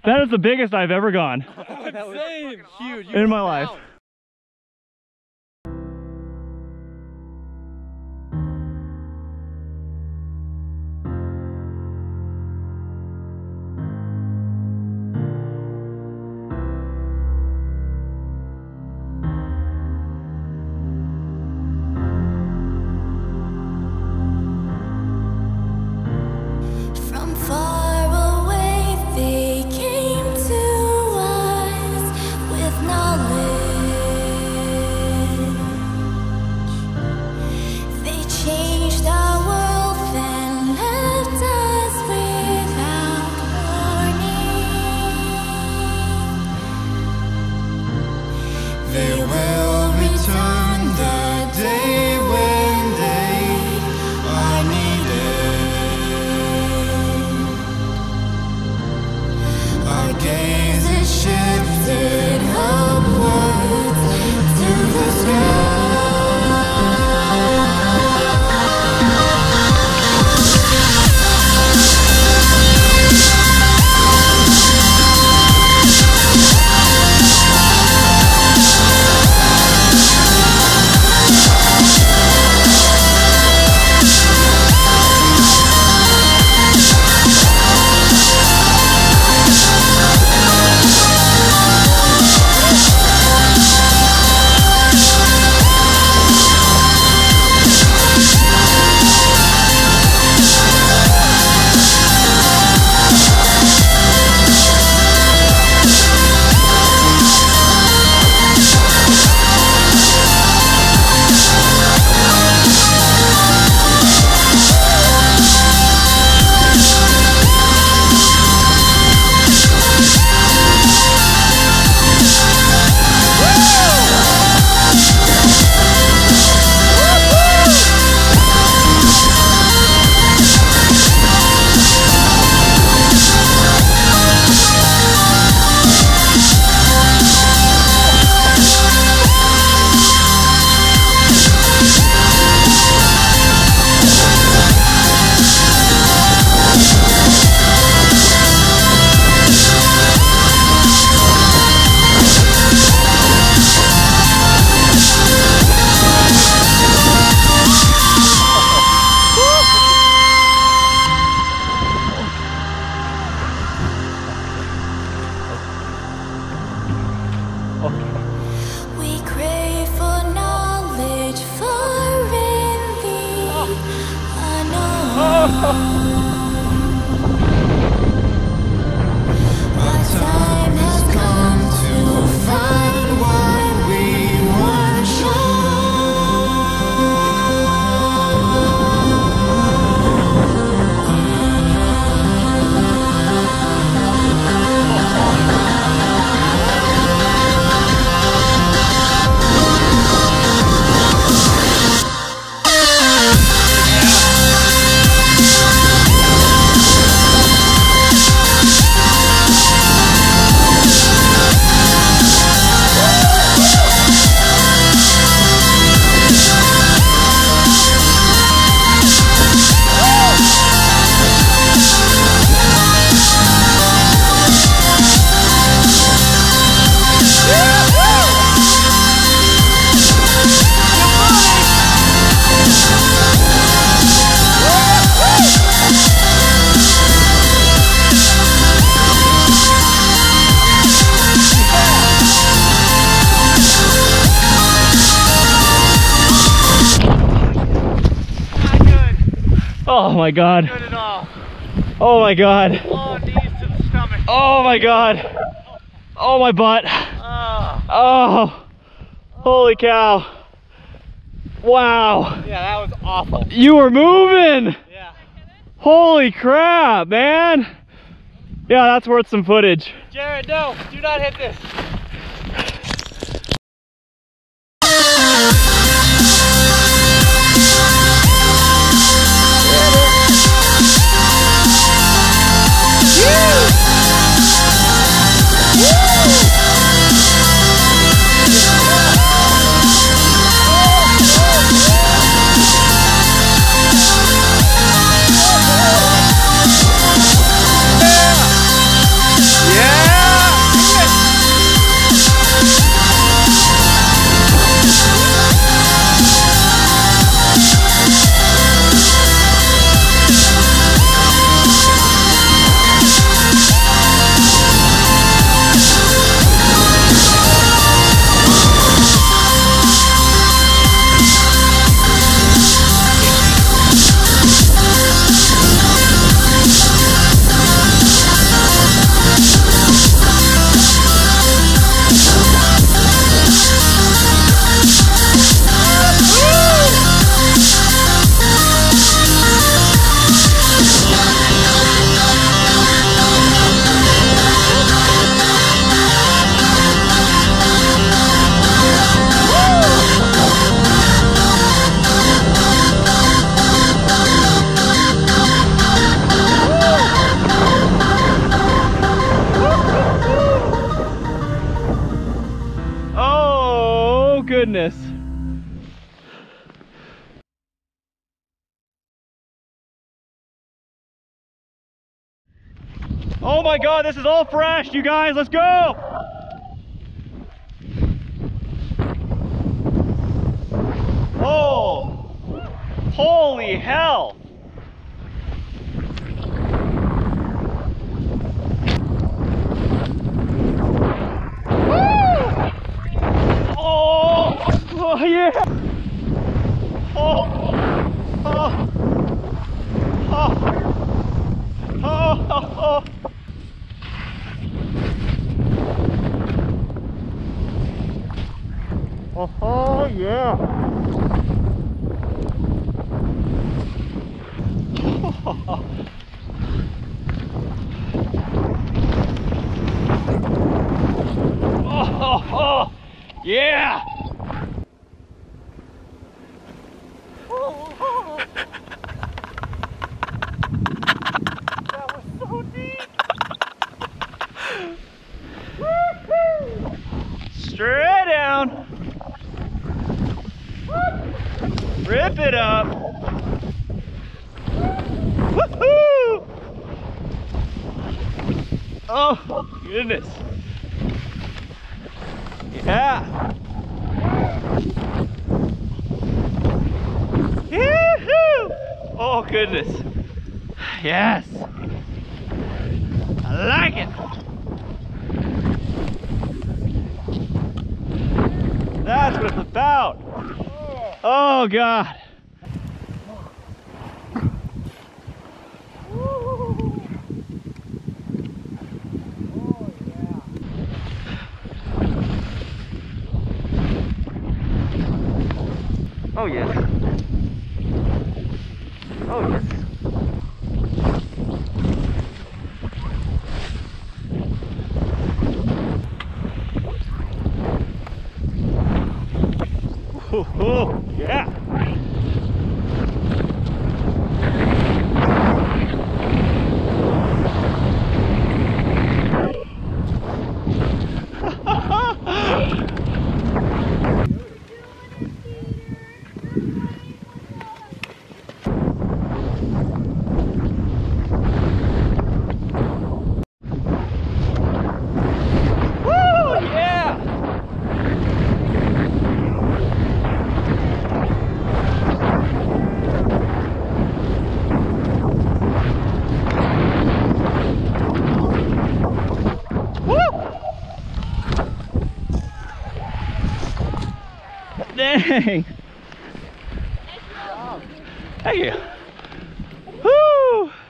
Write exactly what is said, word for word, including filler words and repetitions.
That is the biggest I've ever gone. That was huge. In my life. Oh my god. Good at all. Oh my god. Oh, knees to the stomach. Oh my god. Oh my butt. Oh. Oh. Holy cow. Wow. Yeah, that was awful. You were moving. Yeah. Holy crap, man. Yeah, that's worth some footage. Jared, no, do not hit this. Yeah! goodness. Oh my God, this is all fresh, you guys. Let's go. Oh, holy hell. Oh yeah! Oh! Oh! Oh! Oh! Oh! Oh! Oh yeah! Oh, oh, oh. Yeah! That was so deep. Straight down. Rip it up. Woohoo! Oh goodness. Yeah. Yoo-hoo! Oh goodness. Yes. I like it. That's what it's about. Oh God. Oh yes. Oh yes. Oh, oh yeah. Dang! Thank you. Woo!